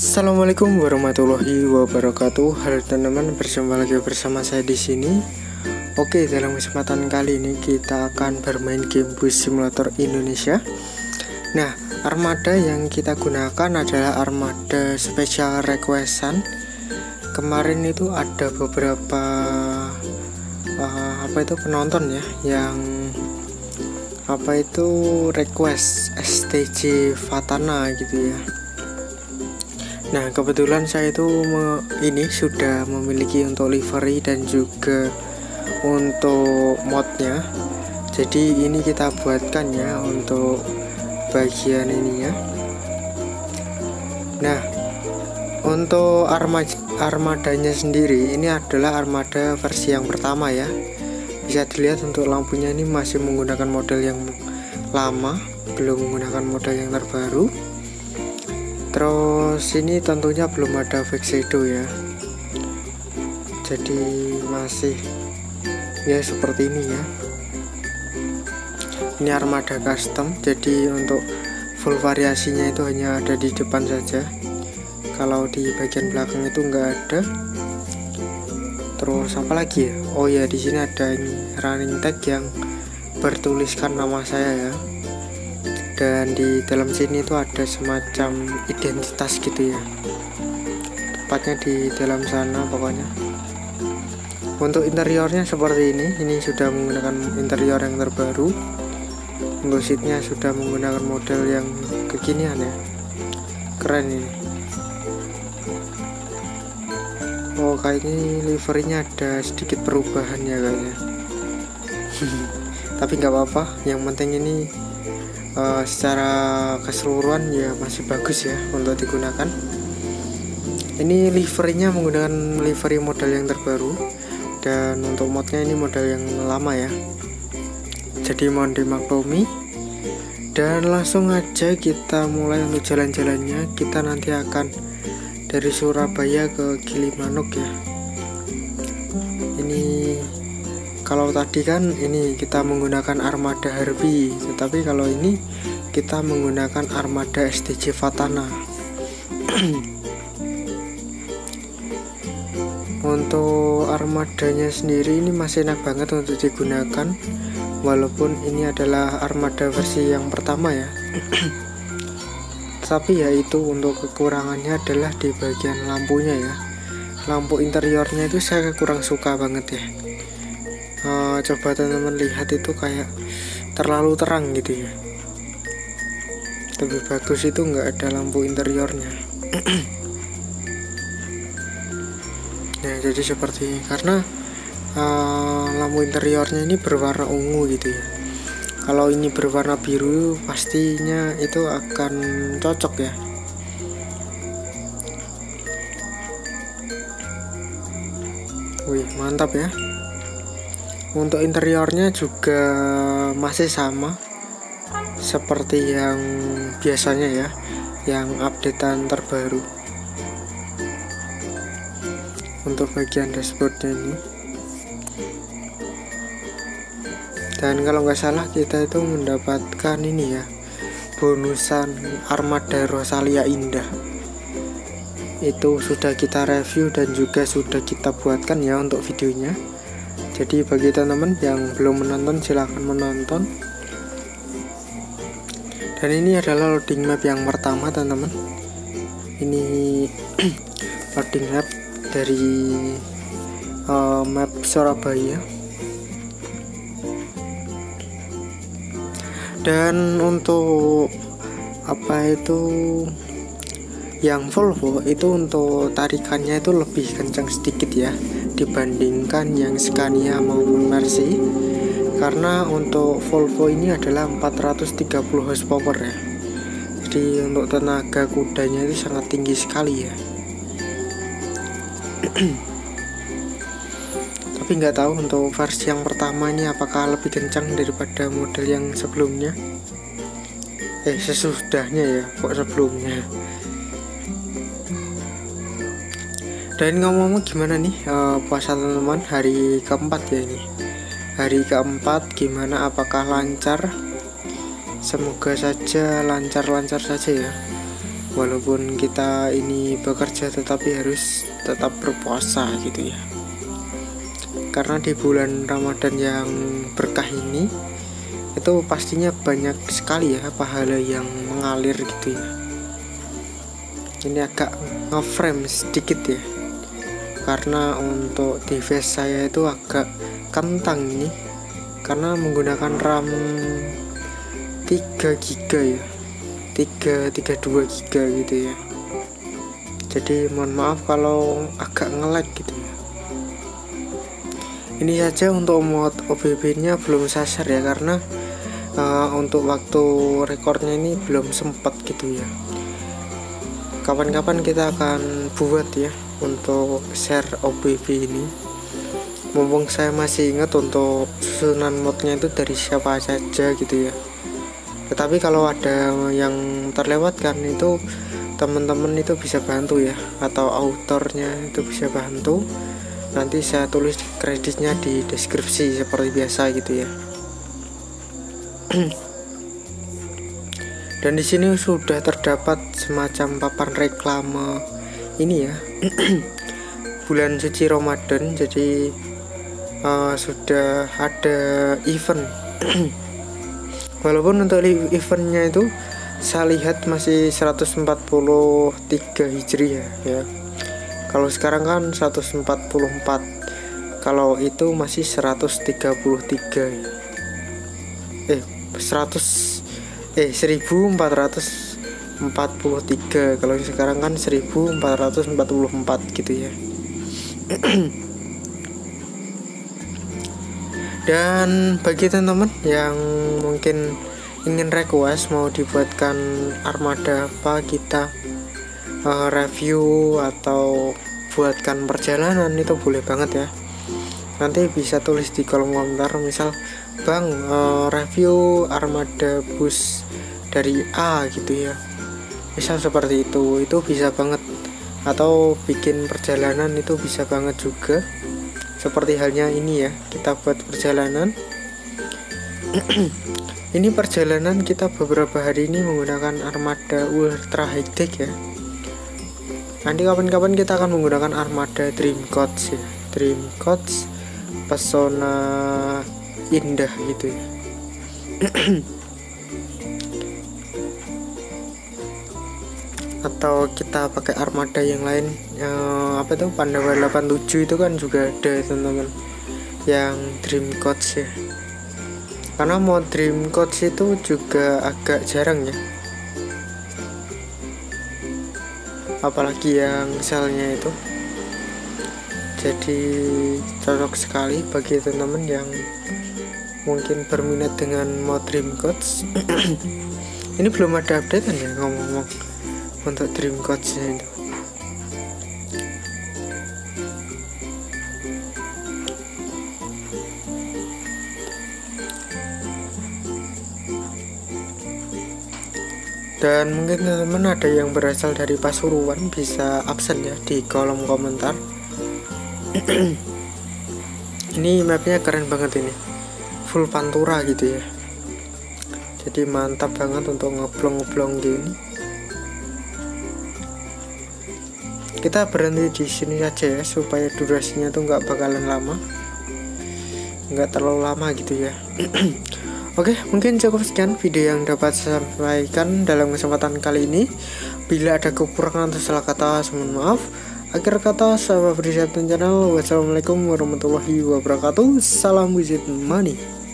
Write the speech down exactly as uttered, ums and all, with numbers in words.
Assalamualaikum warahmatullahi wabarakatuh. Halo teman-teman, berjumpa lagi bersama saya di sini. Oke, dalam kesempatan kali ini kita akan bermain game Bus Simulator Indonesia. Nah, armada yang kita gunakan adalah armada Special Requestan. Kemarin itu ada beberapa uh, apa itu penonton ya yang apa itu request S T J Vatana gitu ya. Nah, kebetulan saya itu me, ini sudah memiliki untuk livery dan juga untuk modnya. Jadi ini kita buatkan ya untuk bagian ini ya. Nah, untuk armada armadanya sendiri ini adalah armada versi yang pertama ya. Bisa dilihat untuk lampunya ini masih menggunakan model yang lama, belum menggunakan model yang terbaru. Terus ini tentunya belum ada fake shadow ya, jadi masih ya seperti ini ya. Ini armada custom, jadi untuk full variasinya itu hanya ada di depan saja. Kalau di bagian belakang itu enggak ada. Terus apa lagi ya? Oh ya, di sini ada ini running tag yang bertuliskan nama saya ya. Dan di dalam sini itu ada semacam identitas gitu ya, tepatnya di dalam sana pokoknya. Untuk interiornya seperti ini, ini sudah menggunakan interior yang terbaru. Untuk seatnya sudah menggunakan model yang kekinian ya, keren ini. Oh, kayaknya liverynya ada sedikit perubahan ya kayaknya. Tapi nggak apa-apa, yang penting ini Uh, secara keseluruhan ya masih bagus ya untuk digunakan. Ini liverynya menggunakan livery model yang terbaru, dan untuk modnya ini model yang lama ya, jadi mohon dimaklumi. Dan langsung aja kita mulai untuk jalan-jalannya. Kita nanti akan dari Surabaya ke Gilimanuk ya. Ini kalau tadi kan ini kita menggunakan armada Harvey, tetapi kalau ini kita menggunakan armada S T J Vatana. Untuk armadanya sendiri ini masih enak banget untuk digunakan, walaupun ini adalah armada versi yang pertama ya. Tapi ya itu untuk kekurangannya adalah di bagian lampunya ya. Lampu interiornya itu saya kurang suka banget ya. Uh, coba teman-teman lihat, itu kayak terlalu terang gitu ya. Lebih bagus itu nggak ada lampu interiornya. Nah, jadi seperti ini karena uh, lampu interiornya ini berwarna ungu gitu ya. Kalau ini berwarna biru pastinya itu akan cocok ya. Wih, mantap ya. Untuk interiornya juga masih sama seperti yang biasanya ya, yang updatean terbaru. Untuk bagian dashboardnya ini, dan kalau nggak salah kita itu mendapatkan ini ya, bonusan armada Rosalia Indah. Itu sudah kita review dan juga sudah kita buatkan ya untuk videonya. Jadi bagi teman-teman yang belum menonton, silahkan menonton. Dan ini adalah loading map yang pertama teman-teman. Ini loading map dari uh, map Surabaya. Dan untuk apa itu yang Volvo itu untuk tarikannya itu lebih kencang sedikit ya dibandingkan yang Scania maupun Mercy, karena untuk Volvo ini adalah empat ratus tiga puluh horsepower ya. Jadi untuk tenaga kudanya itu sangat tinggi sekali ya. Tapi nggak tahu untuk versi yang pertama ini apakah lebih kencang daripada model yang sebelumnya. Eh sesudahnya ya, kok sebelumnya. Dan ngomong-ngomong gimana nih uh, puasa teman-teman hari keempat ya ini. Hari keempat gimana, apakah lancar? Semoga saja lancar-lancar saja ya. walaupun kita ini bekerja tetapi harus tetap berpuasa gitu ya. Karena di bulan Ramadan yang berkah ini itu pastinya banyak sekali ya pahala yang mengalir gitu ya. Ini agak nge-frame sedikit ya, karena untuk device saya itu agak kentang ini karena menggunakan RAM tiga giga ya, tiga tiga dua giga gitu ya. Jadi mohon maaf kalau agak nge-lag gitu ya. Ini saja untuk mod O B B nya belum sasar ya, karena uh, untuk waktu rekornya ini belum sempat gitu ya. Kapan-kapan kita akan buat ya untuk share O B B ini. Mumpung saya masih ingat untuk susunan modnya itu dari siapa saja gitu ya. Tetapi kalau ada yang terlewatkan itu teman-teman itu bisa bantu ya, atau autornya itu bisa bantu. Nanti saya tulis kreditnya di deskripsi seperti biasa gitu ya. Dan di sini sudah terdapat semacam papan reklame ini ya. Bulan suci Ramadan, jadi uh, sudah ada event. Walaupun untuk eventnya itu saya lihat masih seratus empat puluh tiga Hijriah ya. Kalau sekarang kan seratus empat puluh empat. Kalau itu masih seratus tiga puluh tiga ya. Eh seratus Eh seribu empat ratus empat puluh tiga. Kalau sekarang kan seribu empat ratus empat puluh empat gitu ya. Dan bagi teman-teman yang mungkin ingin request mau dibuatkan armada apa, kita uh, review atau buatkan perjalanan, itu boleh banget ya. Nanti bisa tulis di kolom komentar, misal bang uh, review armada bus dari A gitu ya, misal seperti itu, itu bisa banget. Atau bikin perjalanan itu bisa banget juga, seperti halnya ini ya, kita buat perjalanan. Ini perjalanan kita beberapa hari ini menggunakan armada ultra high tech ya. Nanti kapan-kapan kita akan menggunakan armada Dream Coach ya, Dream Coach pesona indah gitu ya. Atau kita pakai armada yang lain, eh, apa tuh Pandawa delapan puluh tujuh itu kan juga ada teman-teman, yang Dream Coach ya. Karena mod Dream Coach itu juga agak jarang ya, apalagi yang misalnya itu. Jadi cocok sekali bagi teman-teman yang mungkin berminat dengan mod Dream Coach. Ini belum ada updatean ya ngomong-ngomong untuk Dream Coach-nya itu. Dan mungkin teman-teman ada yang berasal dari Pasuruan bisa absen ya di kolom komentar. Ini mapnya keren banget ini, full pantura gitu ya. Jadi mantap banget untuk ngeblong-ngeblong gini. Kita berhenti di sini saja ya, supaya durasinya tuh nggak bakalan lama, nggak terlalu lama gitu ya. Oke, mungkin cukup sekian video yang dapat saya sampaikan dalam kesempatan kali ini. Bila ada kekurangan atau salah kata, mohon maaf. Akhir kata, saya beri channel. Wassalamualaikum warahmatullahi wabarakatuh. Salam wizard money.